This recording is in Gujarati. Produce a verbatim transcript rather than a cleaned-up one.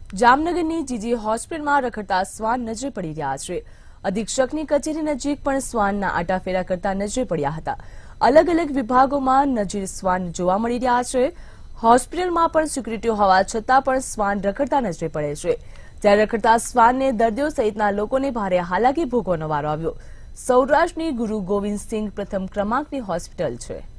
જામનગરની જીજી હોસ્પિટલમાં રખડતા શ્વાન નજરે પડી રહ્યા છે। અધિક્ષકની કચેરી નજીક પણ શ્વાનના આટાફેરા કરતા નજરે પડ્યા હતા। અલગ અલગ વિભાગોમાં નજીર શ્વાન જોવા મળી રહ્યા છે। હોસ્પિટલમાં પણ સિક્યુરિટી હોવા છતાં પણ શ્વાન રખડતા નજરે પડે છે। ત્યારે રખડતા શ્વાનને દર્દીઓ સહિતના લોકોને ભારે હાલાકી ભોગવવાનો વારો આવ્યો। સૌરાષ્ટ્રની ગુરુ ગોવિંદ સિંઘ પ્રથમ ક્રમાંકની હોસ્પિટલ છે।